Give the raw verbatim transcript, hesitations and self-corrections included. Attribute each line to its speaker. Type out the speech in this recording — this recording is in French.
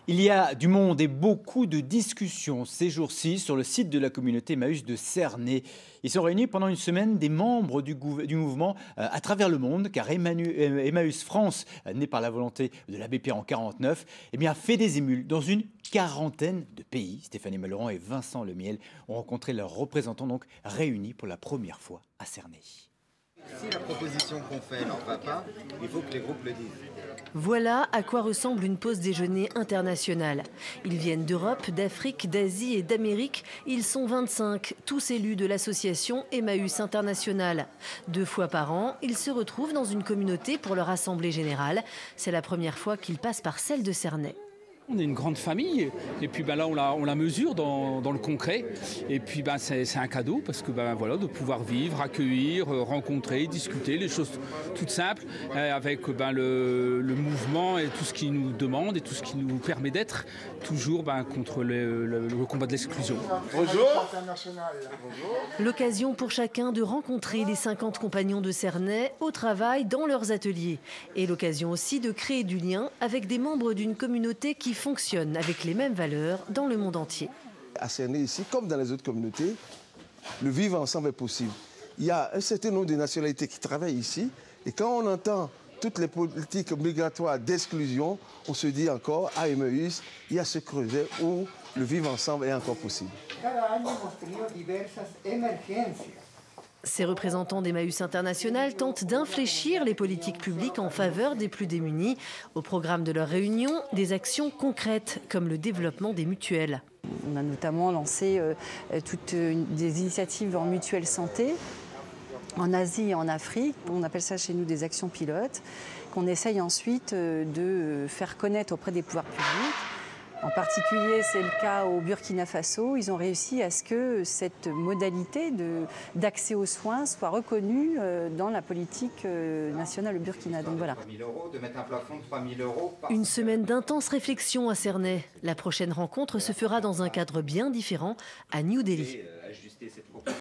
Speaker 1: Il y a du monde et beaucoup de discussions ces jours-ci sur le site de la communauté Emmaüs de Cernay. Ils sont réunis pendant une semaine des membres du, du mouvement euh, à travers le monde, car Emmanuel, euh, Emmaüs France, euh, né par la volonté de l'abbé Pierre en mille neuf cent quarante-neuf, eh bien, fait des émules dans une quarantaine de pays. Stéphanie Malleurant et Vincent Lemiel ont rencontré leurs représentants, donc réunis pour la première fois à Cernay.
Speaker 2: Si la proposition qu'on fait n'en va pas, il faut que les groupes le disent.
Speaker 3: Voilà à quoi ressemble une pause déjeuner internationale. Ils viennent d'Europe, d'Afrique, d'Asie et d'Amérique. Ils sont vingt-cinq, tous élus de l'association Emmaüs International. Deux fois par an, ils se retrouvent dans une communauté pour leur assemblée générale. C'est la première fois qu'ils passent par celle de Cernay.
Speaker 4: On est une grande famille et puis ben là on la, on la mesure dans, dans le concret et puis ben c'est, c'est un cadeau parce que ben voilà, de pouvoir vivre, accueillir, rencontrer, discuter, les choses toutes simples avec ben le, le mouvement et tout ce qui nous demande et tout ce qui nous permet d'être toujours ben contre le, le, le combat de l'exclusion.
Speaker 2: Bonjour.
Speaker 3: L'occasion pour chacun de rencontrer les cinquante compagnons de Cernay au travail dans leurs ateliers et l'occasion aussi de créer du lien avec des membres d'une communauté qui fonctionne avec les mêmes valeurs dans le monde entier.
Speaker 5: À Cernay, ici, comme dans les autres communautés, le vivre ensemble est possible. Il y a un certain nombre de nationalités qui travaillent ici, et quand on entend toutes les politiques migratoires d'exclusion, on se dit encore, à Emmaüs, il y a ce creuset où le vivre ensemble est encore possible.
Speaker 3: Ces représentants d'Emmaüs International tentent d'infléchir les politiques publiques en faveur des plus démunis. Au programme de leur réunion, des actions concrètes comme le développement des mutuelles.
Speaker 6: On a notamment lancé euh, toutes une, des initiatives en mutuelle santé en Asie et en Afrique. On appelle ça chez nous des actions pilotes qu'on essaye ensuite euh, de faire connaître auprès des pouvoirs publics. En particulier, c'est le cas au Burkina Faso. Ils ont réussi à ce que cette modalité de, d'accès aux soins soit reconnue euh, dans la politique euh, nationale au Burkina. Donc voilà.
Speaker 3: Une semaine d'intenses réflexions à Cernay. La prochaine rencontre se fera dans un cadre bien différent à New Delhi.